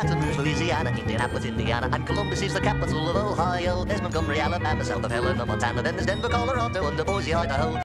Baton Rouge, Louisiana, Indianapolis, Indiana, and Columbus is the capital of Ohio. There's Montgomery, Alabama, south of Helena, Montana, then there's Denver, Colorado, and Boise, Idaho.